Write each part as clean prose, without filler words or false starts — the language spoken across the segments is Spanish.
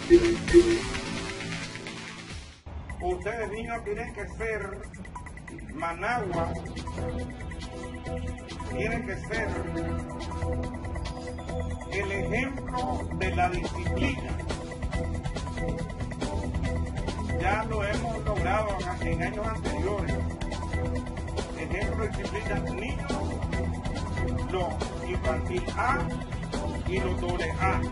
Ustedes niños tienen que ser Managua, tienen que ser el ejemplo de la disciplina. Ya lo hemos logrado en años anteriores. Ejemplo de disciplina, niños, los infantil A y los doble A.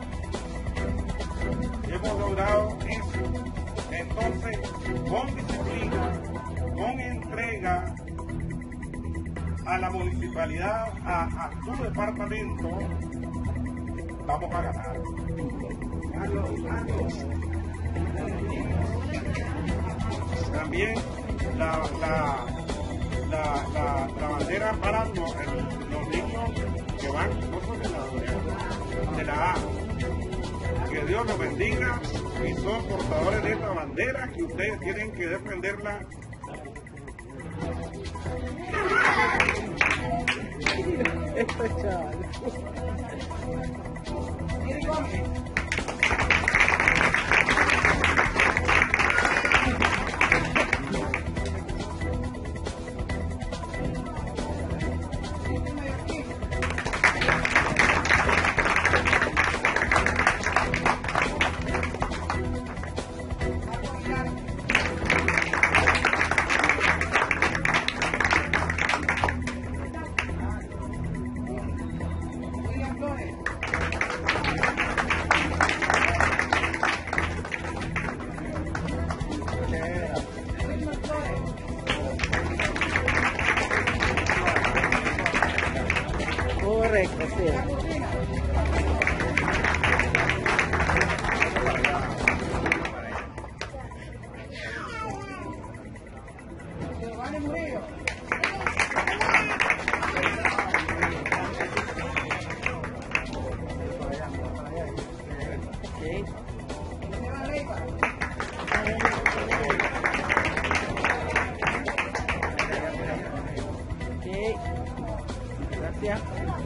Hemos logrado eso. Entonces, con disciplina, con entrega a la municipalidad, a su departamento, vamos a ganar. También la bandera para los niños que van de la A. Que Dios los bendiga y son portadores de esta bandera que ustedes tienen que defenderla. Correcto, sí. Gracias.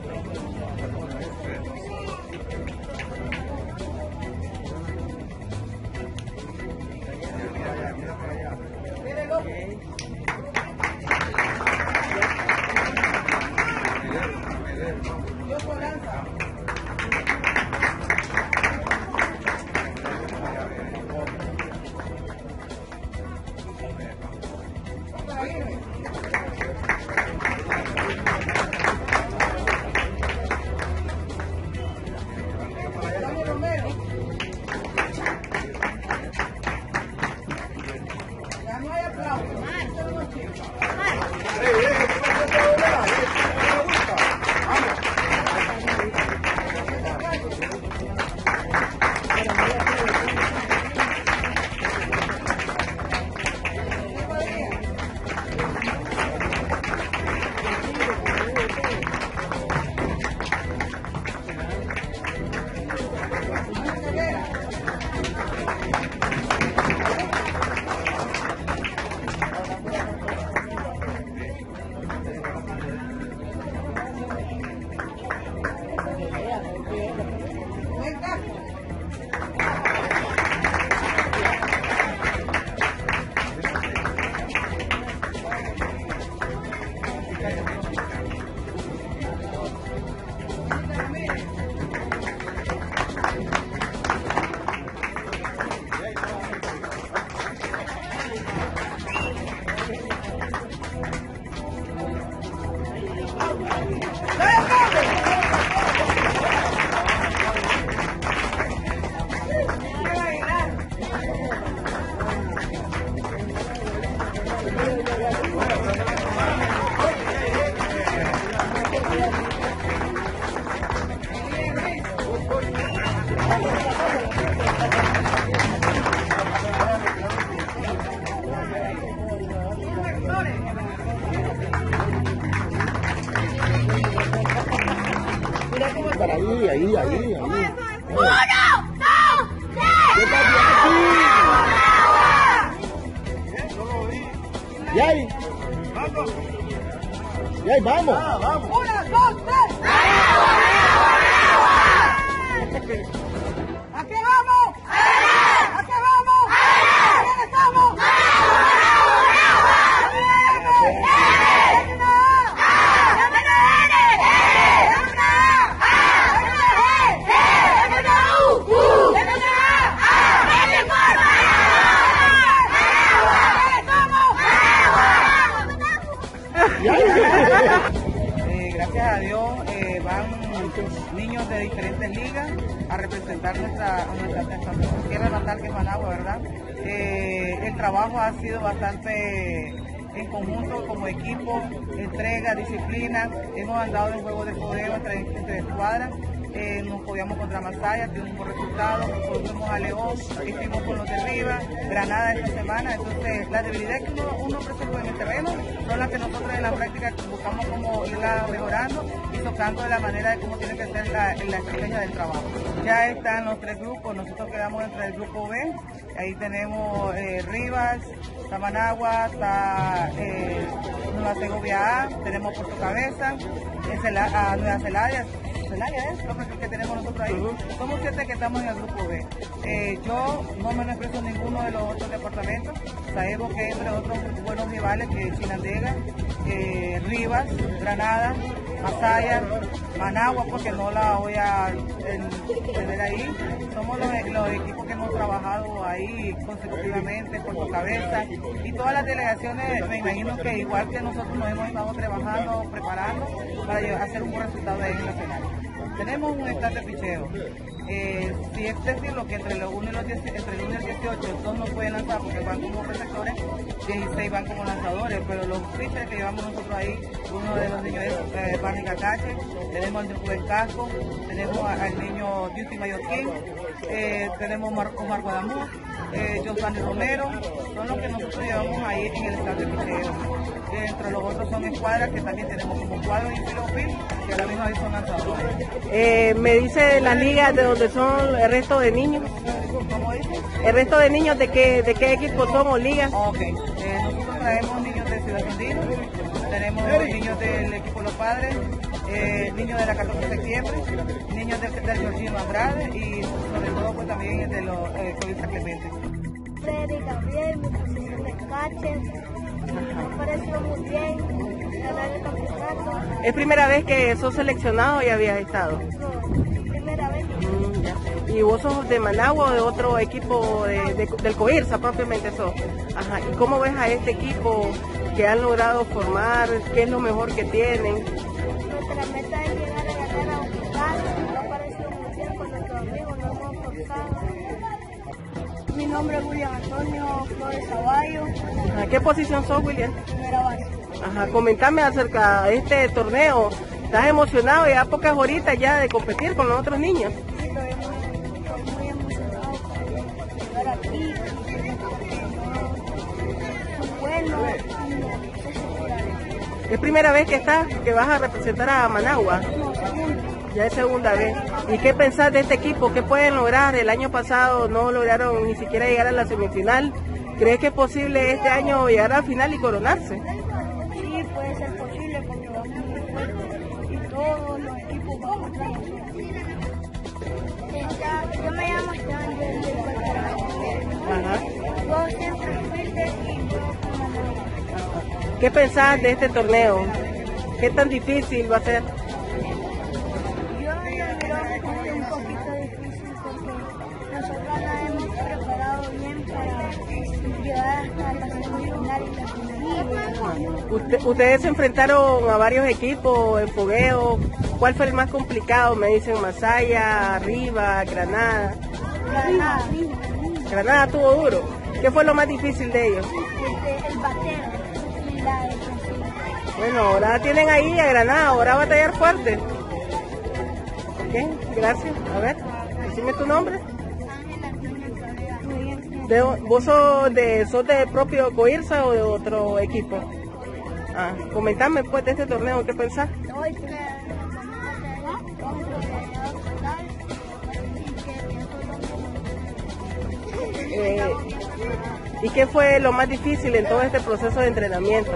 Ahí. ¡Uno, dos, tres! ¡Y ahí! ¡Vamos! ¡Uno, dos, tres! ¿A qué vamos? diferentes. Niños de diferentes ligas a representar nuestra tierra natal, que es Managua, ¿verdad? El trabajo ha sido bastante en conjunto, como equipo, entrega, disciplina. Hemos andado en juegos de fogueo entre escuadras. Nos podíamos contra Masaya, tuvimos un buen resultado, fuimos a León, estuvimos con los de arriba, Granada esta semana. Entonces, las debilidades que uno presentó en el terreno son las que nosotros en la práctica buscamos como irla mejorando y tocando de la manera de cómo tiene que ser la estrategia del trabajo. Ya están los 3 grupos, nosotros quedamos entre el grupo B, ahí tenemos Rivas, está Managua, está Nueva Segovia A, tenemos Puerto Cabeza, Nueva Zelaya es lo que tenemos nosotros ahí. Somos 7 que estamos en el grupo B. Yo no me expreso en ninguno de los otros departamentos. Sabemos que entre otros buenos rivales que Chinandega, Rivas, Granada, Masaya, Managua, porque no la voy a tener ahí. Somos los equipos que hemos trabajado ahí consecutivamente, Puerto Cabeza, y todas las delegaciones, me imagino que igual que nosotros nos hemos estado trabajando, preparando para hacer un buen resultado ahí en la final. Tenemos un stand de picheo. Si es decir, lo que entre el 1 y el 18, 2 no pueden lanzar porque van como receptores, 16 van como lanzadores, pero los pitchers que llevamos nosotros ahí, uno de los niños es Barney Cacache, tenemos al Rubén Casco, tenemos al niño Duty Mallorquín, tenemos Omar Guadamuz, Giovanni Romero, son los que nosotros llevamos ahí en el stand de picheo. Entre los otros son escuadras que también tenemos como cuadros y filofil, que ahora mismo ahí son lanzadores. Me dice la liga de donde son el resto de niños. ¿Cómo dice? ¿El resto de niños de qué equipo son o ligas? Ok, nosotros traemos niños de Ciudad Andino, tenemos niños del equipo Los Padres, niños de la 14 de septiembre, niños del Georgino Andrade y sobre todo pues también de los Covisa Clemente. Freddy Gabriel, mi posición de catcher, me pareció muy bien ganar el campeonato. ¿Es primera vez que sos seleccionado o ya habías estado? No, primera vez. ¿Y vos sos de Managua o de otro equipo del COIRSA propiamente sos? Ajá. ¿Y cómo ves a este equipo que han logrado formar? ¿Qué es lo mejor que tienen? Nuestra meta es llegar a ganar a un local, me ha parecido muy bien con nuestros amigos, nos hemos esforzado. Mi nombre es William Antonio Flores Zavallo. ¿A qué posición sos, William? Primera base. Ajá, comentame acerca de este torneo. ¿Estás emocionado ya pocas horitas ya de competir con los otros niños? Sí, estoy muy emocionado por llegar aquí, bueno, ¿Es primera vez que vas a representar a Managua? Ya es segunda vez. ¿Y qué pensás de este equipo? ¿Qué pueden lograr? El año pasado no lograron ni siquiera llegar a la semifinal. ¿Crees que es posible este año llegar a la final y coronarse? Sí, puede ser posible porque vamos muy fuerte y todos los equipos vamos a trabajar. Yo me llamo Esteban del Ajá. Yo siempre fuiste y ¿Qué pensás de este torneo? ¿Qué tan difícil va a ser? yo lo miro un poquito difícil porque nosotros la hemos preparado bien para llegar hasta la semifinal y la final. Ustedes se enfrentaron a varios equipos en fogueo. ¿Cuál fue el más complicado? Me dicen Masaya, Arriba, Granada. Granada. Granada tuvo duro. ¿Qué fue lo más difícil de ellos? El batero y la defensiva. Bueno, ahora tienen ahí a Granada, ahora va a batallar fuerte. Ok, gracias. A ver, decime tu nombre. ¿Vos sos del propio COIRSA o de otro equipo? Comentame pues de este torneo, ¿qué pensás? Hoy que vamos a llegar total ¿Y qué fue lo más difícil en todo este proceso de entrenamiento?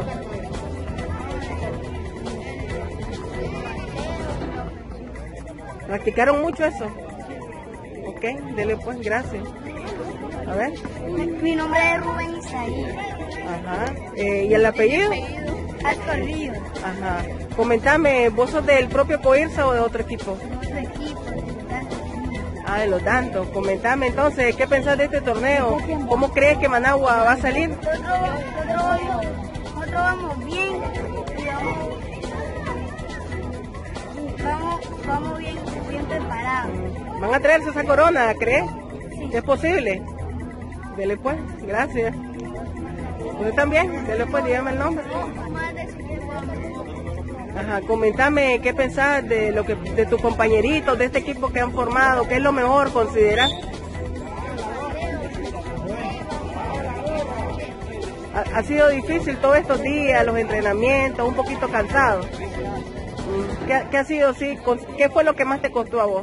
¿Practicaron mucho eso? Ok, dele pues, gracias. A ver. Mi nombre es Rubén Isaí. Ajá. ¿Y el apellido? Astor Ríos. Ajá. Comentame, ¿vos sos del propio COIRSA o de otro equipo? Otro equipo. De los tantos. Comentame entonces, ¿qué pensás de este torneo? ¿Cómo crees que Managua va a salir? Nosotros vamos bien. Vamos bien ¿Van a traerse esa corona, cree? ¿Es posible? Dele pues, gracias. ¿Usted también? Dele pues, dígame el nombre. Ajá, coméntame qué pensás de lo que de tus compañeritos, de este equipo que han formado, qué es lo mejor, considerar. Ha sido difícil todos estos días, los entrenamientos, un poquito cansado. ¿Qué ha sido así? ¿Qué fue lo que más te costó a vos?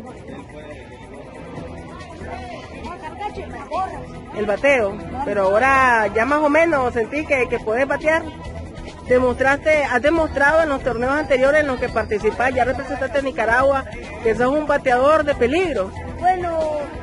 El bateo, pero ahora ya más o menos sentí que podés batear. Has demostrado en los torneos anteriores en los que participás, ya representaste a Nicaragua, que sos un bateador de peligro. Bueno,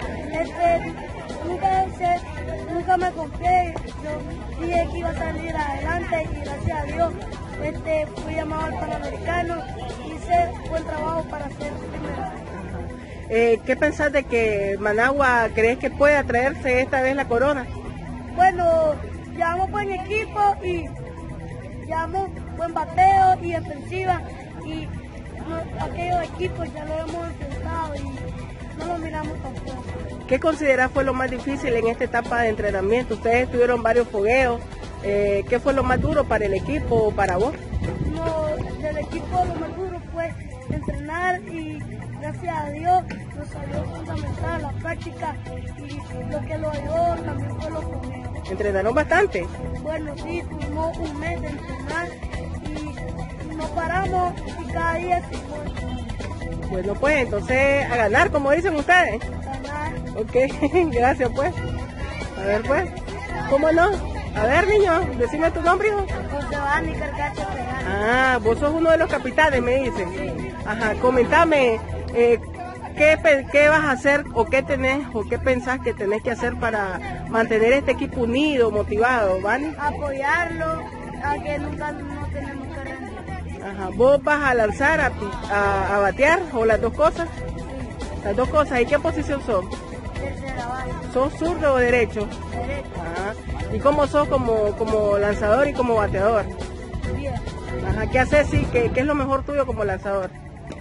nunca me confié, yo dije que iba a salir adelante y gracias a Dios fui llamado al Panamericano, hice buen trabajo para ser primero. ¿Qué pensás de que Managua crees que puede traerse esta vez la corona? Bueno, llevamos buen equipo y llevamos buen bateo y defensiva y aquellos equipos ya lo hemos enfrentado y no lo miramos tampoco. ¿Qué considerás fue lo más difícil en esta etapa de entrenamiento? Ustedes tuvieron varios fogueos. ¿Qué fue lo más duro para el equipo o para vos? No, del equipo lo más duro fue entrenar y gracias a Dios nos salió fundamental la práctica y lo que lo ayudó también fue los fogueos. ¿Entrenaron bastante? Bueno, sí, tuvimos un mes de entrenar y no paramos y cada día se fue. Bueno, pues entonces a ganar, como dicen ustedes. Ganar. Ok, gracias pues. A ver pues, ¿cómo no? A ver niño, decime tu nombre, hijo. José Vani Carcacho Pegano. Ah, vos sos uno de los capitanes, me dicen. Sí. Ajá, comentame, ¿qué vas a hacer o qué tenés o qué pensás que tenés que hacer para mantener este equipo unido, motivado, ¿vale? Apoyarlo, a que nunca no tenemos que rendir. Ajá, ¿vos vas a lanzar, a batear o las dos cosas? Sí, Las dos cosas, ¿y qué posición sos? tercera base, ¿Sos zurdo o derecho? derecha, Ajá. ¿Y cómo sos como lanzador y como bateador? bien. Ajá, ¿qué haces? Sí, ¿qué es lo mejor tuyo como lanzador?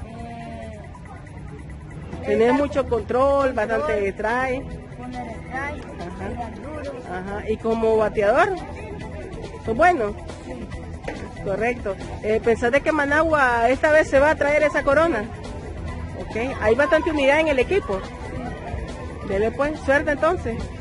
Tenés mucho control, bastante strike. Poner strike, pegar duro. Ajá. ¿Y como bateador? ¿Sos bueno? Correcto. ¿Pensás de que Managua esta vez se va a traer esa corona? Ok. ¿Hay bastante unidad en el equipo? Dele pues, suerte entonces.